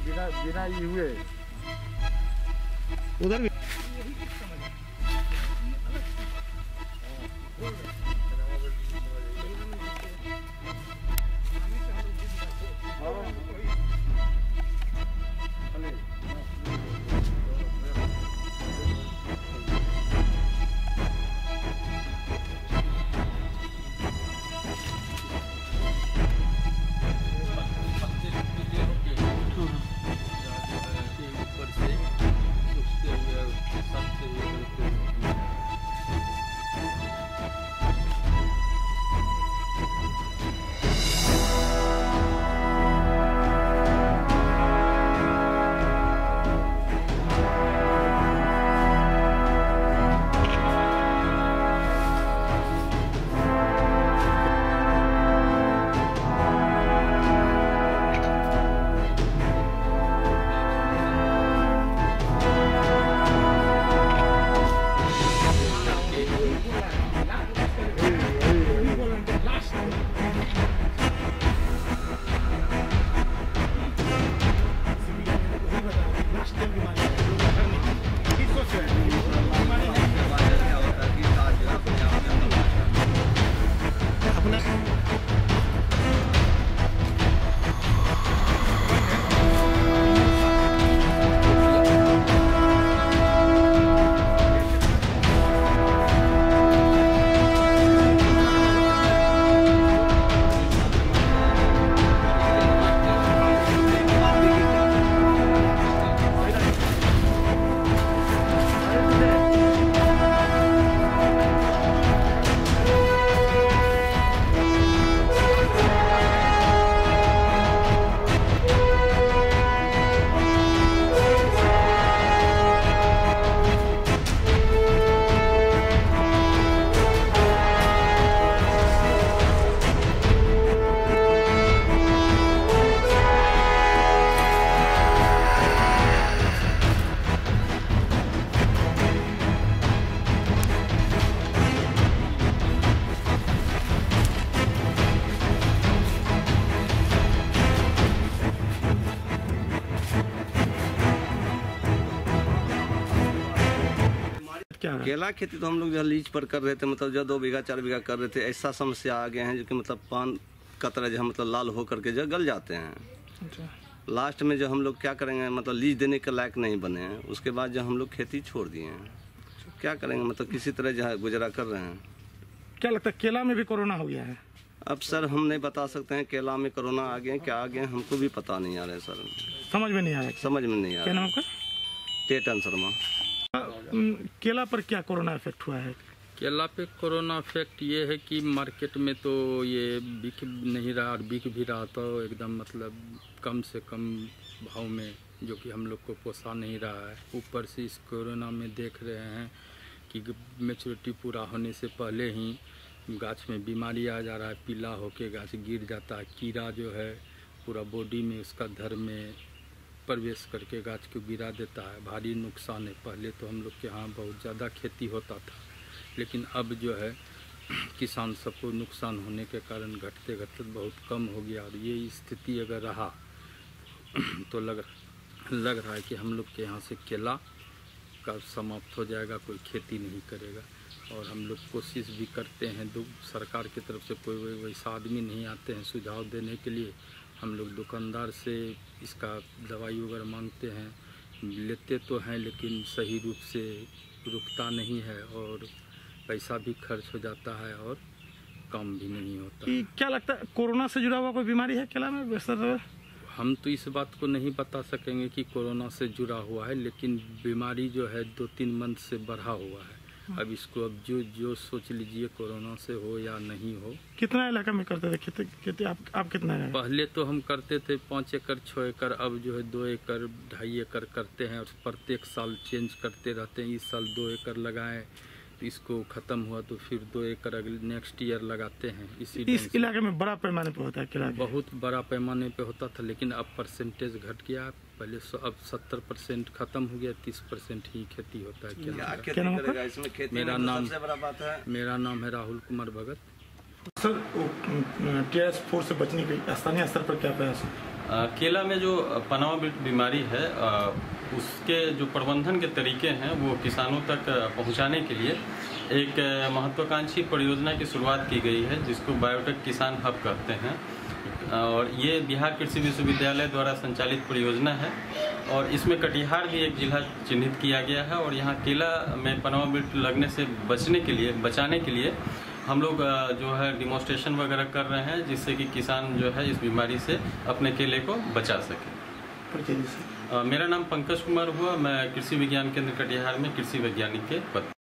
बिना ये हुए उधर भी केला खेती तो हम लोग जो लीज पर कर रहे थे, मतलब जो 2 बीघा 4 बीघा कर रहे थे, ऐसा समस्या आ गए हैं जो कि मतलब पान का तरह जो मतलब लाल हो करके जो गल जाते हैं। अच्छा। लास्ट में जो हम लोग क्या करेंगे, मतलब लीज देने के लायक नहीं बने हैं, उसके बाद जो हम लोग खेती छोड़ दिए हैं। क्या करेंगे, मतलब किसी तरह जो है गुजरा कर रहे हैं। क्या लगता है केला में भी कोरोना हो गया है? अब सर हम नहीं बता सकते हैं केला में कोरोना आ गए क्या आ गए, हमको भी पता नहीं आ रहा है सर। समझ में नहीं आ रहा है? समझ में नहीं आ रहा। क्या नाम आपका? टेटन शर्मा। केला पर क्या कोरोना इफेक्ट हुआ है? केला पे कोरोना इफेक्ट ये है कि मार्केट में तो ये बिक नहीं रहा, और बिक भी रहा तो एकदम मतलब कम से कम भाव में, जो कि हम लोग को पोसा नहीं रहा है। ऊपर से इस कोरोना में देख रहे हैं कि मैच्योरिटी पूरा होने से पहले ही गाछ में बीमारी आ जा रहा है, पीला होके गाछ गिर जाता है, कीड़ा जो है पूरा बॉडी में उसका धर में प्रवेश करके गाछ को गिरा देता है। भारी नुकसान है। पहले तो हम लोग के यहाँ बहुत ज़्यादा खेती होता था, लेकिन अब जो है किसान सबको नुकसान होने के कारण घटते घटते बहुत कम हो गया। और ये स्थिति अगर रहा तो लग रहा है कि हम लोग के यहाँ से केला का समाप्त हो जाएगा, कोई खेती नहीं करेगा। और हम लोग कोशिश भी करते हैं, सरकार की तरफ से कोई वैसा आदमी नहीं आते हैं सुझाव देने के लिए। हम लोग दुकानदार से इसका दवाई वगैरह मांगते हैं, लेते तो हैं लेकिन सही रूप से रुकता नहीं है, और पैसा भी खर्च हो जाता है और काम भी नहीं होता। क्या लगता है कोरोना से जुड़ा हुआ कोई बीमारी है केला में? सर हम तो इस बात को नहीं बता सकेंगे कि कोरोना से जुड़ा हुआ है, लेकिन बीमारी जो है 2-3 मंथ से बढ़ा हुआ है। अब इसको अब जो सोच लीजिए कोरोना से हो या नहीं हो। कितना इलाका में करते थे खेती आप कितना है? पहले तो हम करते थे 5 एकड़ 6 एकड़, अब जो है 2 एकड़ 2.5 एकड़ करते हैं, और प्रत्येक साल चेंज करते रहते हैं। इस साल 2 एकड़ लगाए, तो इसको ख़त्म हुआ तो फिर 2 एकड़ अगले नेक्स्ट ईयर लगाते हैं। इस इलाके में बड़ा पैमाने पे होता है केला? बहुत बड़ा पैमाने पे होता था, लेकिन अब परसेंटेज घट गया। पहले अब 70% खत्म हो गया, 30% ही खेती होता है केला। मेरा नाम है राहुल कुमार भगत। सर TS4 से बचने के स्थानीय स्तर पर क्या प्रयास है? केला में जो पनामा विल्ट बीमारी है उसके जो प्रबंधन के तरीके हैं वो किसानों तक पहुंचाने के लिए एक महत्वाकांक्षी परियोजना की शुरुआत की गई है जिसको बायोटेक किसान हब कहते हैं और ये बिहार कृषि विश्वविद्यालय द्वारा संचालित परियोजना है और इसमें कटिहार भी एक जिला चिन्हित किया गया है और यहाँ केला में पनामा विल्ट लगने से बचाने के लिए हम लोग जो है डिमॉन्स्ट्रेशन वगैरह कर रहे हैं जिससे कि किसान जो है इस बीमारी से अपने केले को बचा सके। मेरा नाम पंकज कुमार हुआ, मैं कृषि विज्ञान केंद्र कटिहार में कृषि वैज्ञानिक के पद